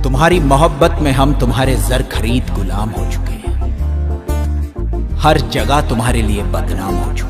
तुम्हारी मोहब्बत में हम तुम्हारे जर खरीद गुलाम हो चुके हैं, हर जगह तुम्हारे लिए बदनाम हो चुके हैं।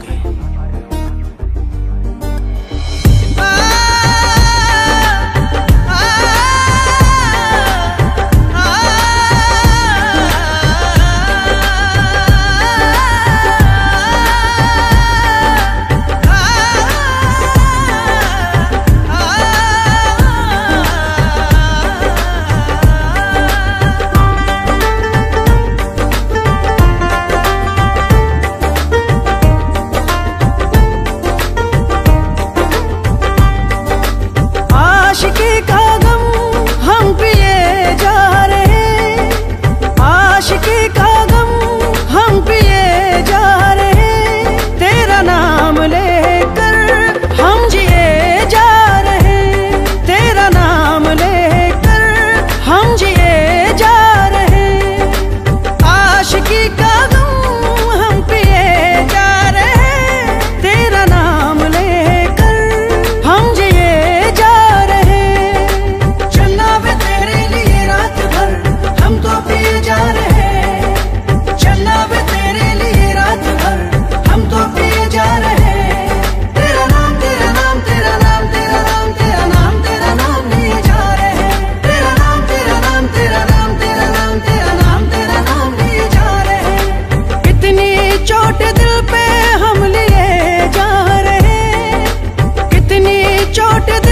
चोट दिल पे हम लिए जा रहे हैं, कितनी चोट